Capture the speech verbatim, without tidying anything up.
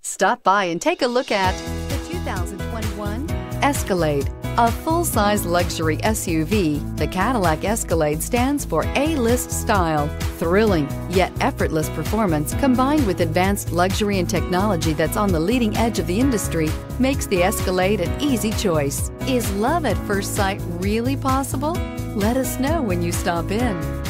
Stop by and take a look at the two thousand twenty-one Escalade. A full-size luxury S U V, the Cadillac Escalade stands for A-list style. Thrilling, yet effortless performance combined with advanced luxury and technology that's on the leading edge of the industry makes the Escalade an easy choice. Is love at first sight really possible? Let us know when you stop in.